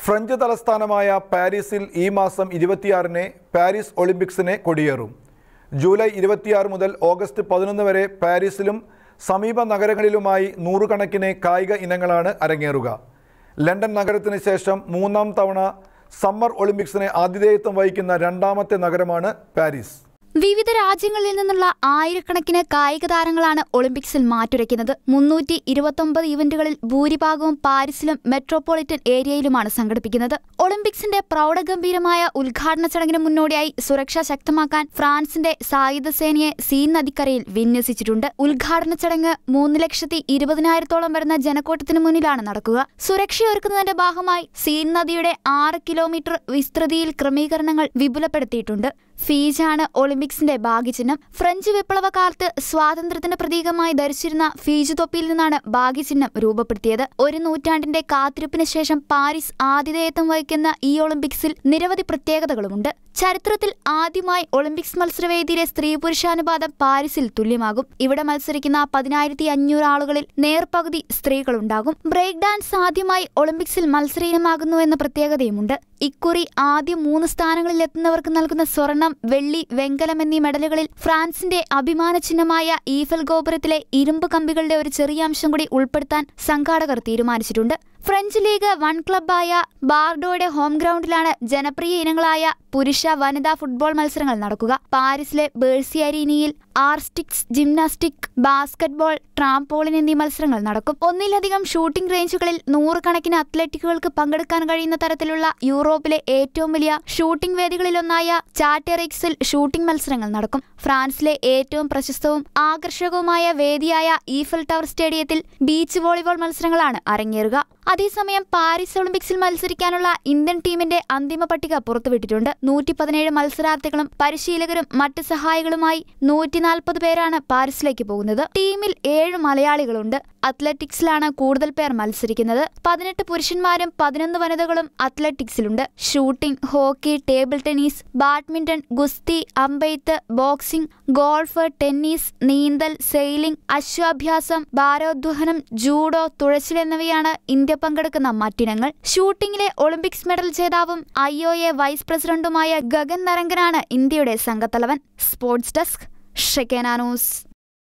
French തലസ്ഥാനമായ പാരീസിൽ ഈ മാസം 26-ന് പാരീസ് ഒളിമ്പിക്സിന് കൊടിയേറും. ജൂലൈ 26 മുതൽ ഓഗസ്റ്റ് 11 വരെ പാരീസിലും സമീപ നഗരങ്ങളിലുമായി നൂറുകണക്കിന് കായിക ഇനങ്ങളാണ് അരങ്ങേറുക. ലണ്ടൻ നഗരത്തിന് ശേഷം മൂന്നാം തവണ സമ്മർ ഒളിമ്പിക്സിന് ആതിഥേയത്വം വഹിക്കുന്ന രണ്ടാമത്തെ നഗരമാണ് പാരീസ്. വിവിധ രാജ്യങ്ങളിൽ നിന്നുള്ള ആയിരക്കണക്കിന് കായിക താരങ്ങളാണ് ഒളിമ്പിക്സിൽ മാറ്റുരയ്ക്കുന്നത്. 329 ഇവന്റുകളിൽ ഭൂരിഭാഗവും പാരീസിലും മെട്രോപൊളിറ്റൻ ഏരിയയിലുമാണ് സംഘടിപ്പിക്കുന്നത്. ഒളിമ്പിക്സിന്റെ പ്രൗഢഗംഭീരമായ ഉദ്ഘാടന ചടങ്ങിന് മുന്നോടിയായി സുരക്ഷ ശക്തമാക്കാൻ ഫ്രാൻസിന്റെ സായുധ സേനയെ സീൻ നദിക്കരയിൽ വിന്യസിച്ചിട്ടുണ്ട്. ഉദ്ഘാടന ചടങ്ങ് 3,20,000-ഓളം വരുന്ന ജനക്കൂട്ടത്തിന് മുന്നിലാണ് നടക്കുക. സുരക്ഷയൊരുക്കുന്നതിന്റെ ഭാഗമായി സീൻ നദിയുടെ 6 കിലോമീറ്റർ വിസ്തൃതിയിൽ ക്രമീകരണങ്ങൾ വിപുലപ്പെടുത്തിയിട്ടുണ്ട്. ഫീജാണ് ഒളിമ്പിക്സിന്റെ ഭാഗ്യചിഹ്നം. ഫ്രഞ്ച് വിപ്ലവകാലത്ത് സ്വാതന്ത്ര്യത്തിന്റെ പ്രതീകമായി ധരിച്ചിരുന്ന ഫീജ് തൊപ്പിയിൽ നിന്നാണ് ഭാഗ്യചിഹ്നം രൂപപ്പെടുത്തിയത്. ഒരു നൂറ്റാണ്ടിന്റെ കാത്തിരിപ്പിന് ശേഷം പാരീസ് ആതിഥേയത്വം വഹിക്കുന്ന ഈ ഒളിമ്പിക്സിൽ നിരവധി പ്രത്യേകതകളുമുണ്ട്. ചരിത്രത്തിൽ ആദ്യമായി ഒളിമ്പിക്സ് മത്സരവേദിയിലെ സ്ത്രീ പുരുഷാനുപാതം പാരീസിൽ തുല്യമാകും. ഇവിടെ മത്സരിക്കുന്ന 10,500 ആളുകളിൽ നേർപകുതി സ്ത്രീകളുണ്ടാകും. ബ്രേക്ക് ഡാൻസ് ആദ്യമായി ഒളിമ്പിക്സിൽ മത്സര എന്ന പ്രത്യേകതയുമുണ്ട്. ഇക്കുറി ആദ്യ 3 സ്ഥാനങ്ങളിൽ എത്തുന്നവർക്ക് നൽകുന്ന സ്വർണം, വെള്ളി, വെങ്കലം എന്നീ മെഡലുകളിൽ ഫ്രാൻസിന്റെ അഭിമാന ചിഹ്നമായ ഈഫൽ ഗോപുരത്തിലെ ഇരുമ്പ് കമ്പികളുടെ ഒരു ചെറിയ അംശം കൂടി ഉൾപ്പെടുത്താൻ സംഘാടകർ തീരുമാനിച്ചിട്ടുണ്ട്. ഫ്രഞ്ച് ലീഗ് 1 ക്ലബ്ബായ ബാർഡോയുടെ ഹോം ഗ്രൗണ്ടിലാണ് ജനപ്രിയ ഇനങ്ങളായ പുരുഷ, വനിതാ ഫുട്ബോൾ മത്സരങ്ങൾ നടക്കുക. പാരീസിലെ ബേഴ്സി അരീനയിൽ ആർട്ടിസ്റ്റിക്സ്, ജിംനാസ്റ്റിക്, ബാസ്കറ്റ്ബോൾ, ട്രാംപോളിൻ എന്നീ മത്സരങ്ങൾ നടക്കും. ഒന്നിലധികം ഷൂട്ടിംഗ് റേഞ്ചുകളിൽ നൂറുകണക്കിന് അത്ലറ്റുകൾക്ക് പങ്കെടുക്കാൻ കഴിയുന്ന തരത്തിലുള്ള യൂറോപ്പിലെ ഏറ്റവും വലിയ ഷൂട്ടിംഗ് വേദികളിലൊന്നായ ചാറ്റെറിക്സിൽ ഷൂട്ടിംഗ് മത്സരങ്ങൾ നടക്കും. ഫ്രാൻസിലെ ഏറ്റവും പ്രശസ്തവും ആകർഷകവുമായ വേദിയായ ഈഫൽ ടവർ സ്റ്റേഡിയത്തിൽ ബീച്ച് വോളിബോൾ മത്സരങ്ങളാണ് അരങ്ങേറുക. അതേസമയം പാരീസ് ഒളിമ്പിക്സിൽ മത്സരിക്കാനുള്ള ഇന്ത്യൻ ടീമിന്റെ അന്തിമ പട്ടിക പുറത്തുവിട്ടിട്ടുണ്ട്. 117 മത്സരാർത്ഥികളും പരിശീലകരും മറ്റ് സഹായികളുമായി 140 പേരാണ് പാരീസിലേക്ക് പോകുന്നത്. ടീമിൽ 7 മലയാളികളുണ്ട്. അത്ലറ്റിക്സിലാണ് കൂടുതൽ പേർ മത്സരിക്കുന്നത്. 18 പുരുഷന്മാരും 11 വനിതകളും അത്ലറ്റിക്സിലുണ്ട്. Shooting, hockey, table tennis, badminton, ഗുസ്തി, അമ്പെയ്ത്ത്, ബോക്സിംഗ്, ഗോൾഫ്, ടെന്നീസ്, നീന്തൽ, സെയിലിംഗ്, അശ്വാഭ്യാസം, ഭാരോദ്വഹനം, ജൂഡോ, തുഴച്ചിൽ എന്നിവയാണ് ഇന്ത്യ പങ്കെടുക്കുന്ന മറ്റിനങ്ങൾ. ഷൂട്ടിംഗിലെ ഒളിമ്പിക്സ് മെഡൽ ജേതാവും IOA വൈസ് പ്രസിഡന്റുമായ ഗഗൻ നരംഗനാണ് ഇന്ത്യയുടെ സംഘത്തലവൻ. Sports desk, Shekinah news.